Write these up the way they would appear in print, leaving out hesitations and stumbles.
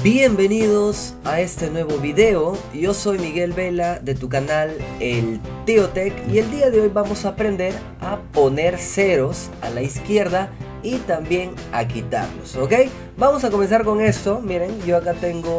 Bienvenidos a este nuevo video. Yo soy Miguel Vela de tu canal El Tío Tech y el día de hoy vamos a aprender a poner ceros a la izquierda y también a quitarlos, ¿ok? Vamos a comenzar con esto. Miren, yo acá tengo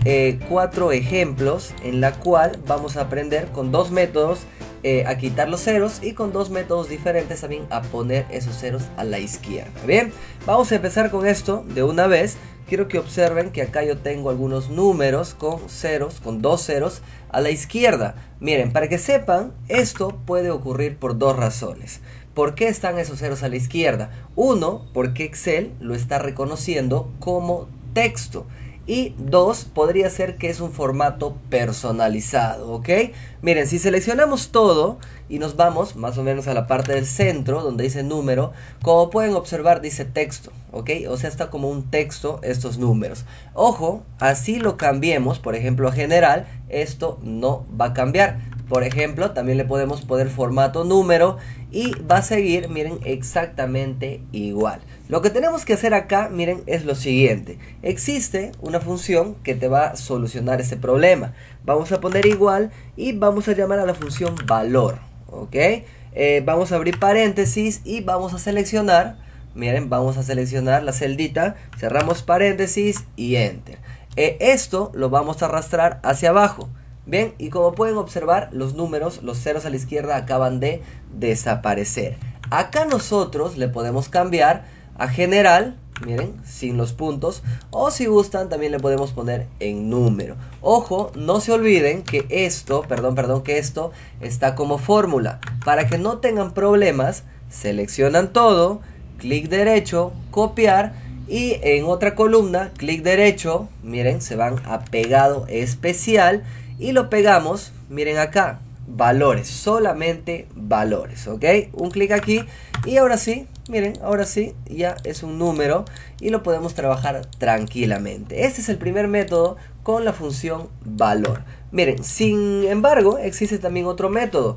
4 ejemplos en la cual vamos a aprender con dos métodos a quitar los ceros y con dos métodos diferentes también a poner esos ceros a la izquierda. Bien, vamos a empezar con esto de una vez. Quiero que observen que acá yo tengo algunos números con ceros, con dos ceros a la izquierda. Miren, para que sepan, esto puede ocurrir por dos razones. ¿Por qué están esos ceros a la izquierda? Uno, porque Excel lo está reconociendo como texto. Y dos, podría ser que es un formato personalizado, ¿ok? Miren, si seleccionamos todo y nos vamos más o menos a la parte del centro donde dice número, como pueden observar dice texto, ¿ok? O sea, está como un texto estos números. Ojo, así lo cambiemos, por ejemplo, a general, esto no va a cambiar. Por ejemplo, también le podemos poner formato número y va a seguir, miren, exactamente igual. Lo que tenemos que hacer acá, miren, es lo siguiente. Existe una función que te va a solucionar ese problema. Vamos a poner igual y vamos a llamar a la función valor, ¿ok? Vamos a abrir paréntesis y vamos a seleccionar, miren, vamos a seleccionar la celdita, cerramos paréntesis y enter. Esto lo vamos a arrastrar hacia abajo. Bien, y como pueden observar, los números, los ceros a la izquierda acaban de desaparecer. Acá nosotros le podemos cambiar a general, miren, sin los puntos, o si gustan también le podemos poner en número. Ojo, no se olviden que esto, que esto está como fórmula. Para que no tengan problemas, seleccionan todo, clic derecho, copiar y en otra columna, clic derecho, miren, se van a pegado especial y lo pegamos, miren acá, valores, solamente valores, ¿ok? Un clic aquí y ahora sí, miren, ahora sí, ya es un número y lo podemos trabajar tranquilamente. Este es el primer método con la función valor. Miren, sin embargo, existe también otro método.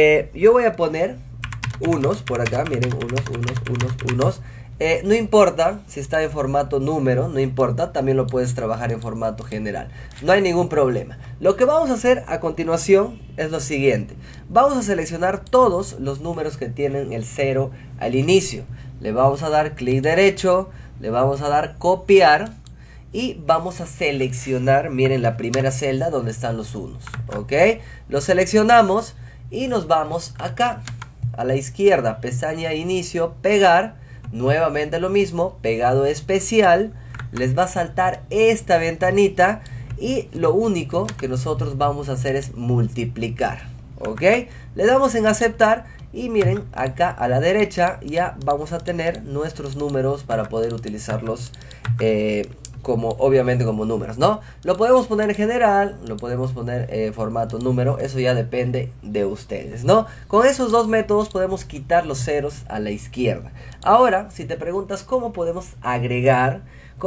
Yo voy a poner unos por acá, miren, unos. No importa si está en formato número, no importa, también lo puedes trabajar en formato general. No hay ningún problema. Lo que vamos a hacer a continuación es lo siguiente. Vamos a seleccionar todos los números que tienen el 0 al inicio. Le vamos a dar clic derecho, le vamos a dar copiar y vamos a seleccionar, miren, la primera celda donde están los unos, ¿ok? Lo seleccionamos y nos vamos acá, a la izquierda, pestaña inicio, pegar. Nuevamente lo mismo, pegado especial, les va a saltar esta ventanita y lo único que nosotros vamos a hacer es multiplicar, ¿ok? Le damos en aceptar y miren, acá a la derecha ya vamos a tener nuestros números para poder utilizarlos como, obviamente como números, ¿no? Lo podemos poner en general, lo podemos poner formato número, eso ya depende de ustedes, ¿no? Con esos dos métodos podemos quitar los ceros a la izquierda. Ahora, si te preguntas cómo podemos agregar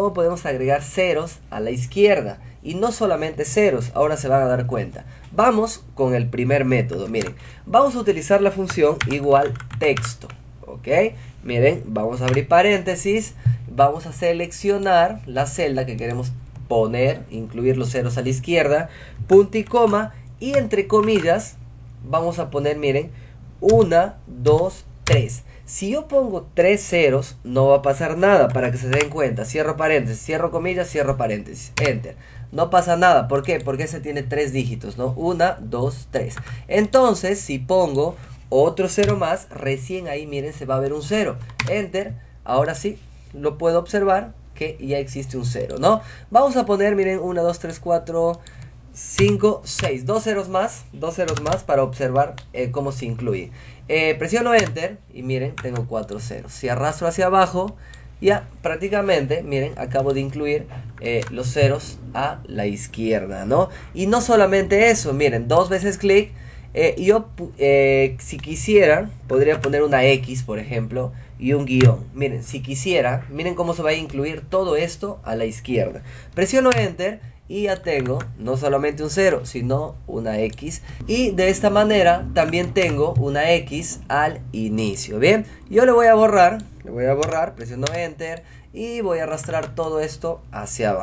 ceros a la izquierda, y no solamente ceros, ahora se van a dar cuenta. Vamos con el primer método, miren, vamos a utilizar la función igual texto, ¿ok? Miren, vamos a abrir paréntesis, vamos a seleccionar la celda que queremos poner, incluir los ceros a la izquierda, punto y coma, y entre comillas vamos a poner, miren, 1, 2, 3. Si yo pongo 3 ceros, no va a pasar nada, para que se den cuenta. Cierro paréntesis, cierro comillas, cierro paréntesis, enter. No pasa nada, ¿por qué? Porque ese tiene 3 dígitos, ¿no? 1, 2, 3. Entonces, si pongo otro cero más, recién ahí, miren, se va a ver un 0. Enter, ahora sí, lo puedo observar que ya existe un 0, ¿no? Vamos a poner, miren, 1, 2, 3, 4, 5, 6. Dos ceros más para observar cómo se incluye. Presiono Enter y miren, tengo 4 ceros. Si arrastro hacia abajo, ya prácticamente, miren, acabo de incluir los ceros a la izquierda, ¿no? Y no solamente eso, miren, dos veces clic. Yo, si quisiera, podría poner una X, por ejemplo, y un guión. Miren, si quisiera, miren cómo se va a incluir todo esto a la izquierda. Presiono Enter y ya tengo no solamente un 0, sino una X. Y de esta manera también tengo una X al inicio. Bien, yo le voy a borrar, presiono Enter y voy a arrastrar todo esto hacia abajo.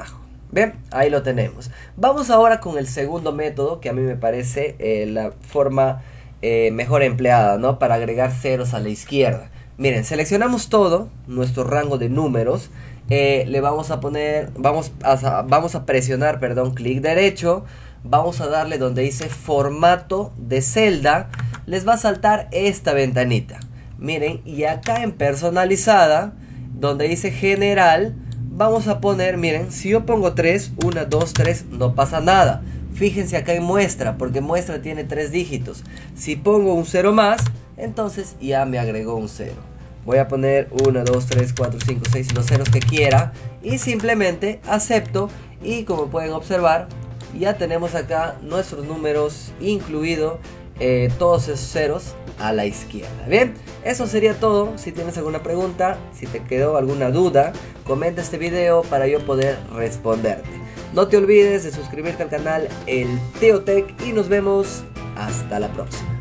Bien, ahí lo tenemos. Vamos ahora con el segundo método, que a mí me parece la forma mejor empleada, ¿no? Para agregar ceros a la izquierda. Miren, seleccionamos todo, nuestro rango de números. Le vamos a poner, vamos a presionar, perdón, clic derecho. Vamos a darle donde dice formato de celda. Les va a saltar esta ventanita. Miren, y acá en personalizada, donde dice general, vamos a poner, miren, si yo pongo 3, 1, 2, 3, no pasa nada. Fíjense acá en muestra, porque muestra tiene 3 dígitos. Si pongo un 0 más, entonces ya me agregó un 0. Voy a poner 1, 2, 3, 4, 5, 6, los ceros que quiera. Y simplemente acepto. Y como pueden observar, ya tenemos acá nuestros números incluido todos esos ceros a la izquierda. Bien, eso sería todo. Si tienes alguna pregunta, si te quedó alguna duda, comenta este video para yo poder responderte. No te olvides de suscribirte al canal El Teotech y nos vemos hasta la próxima.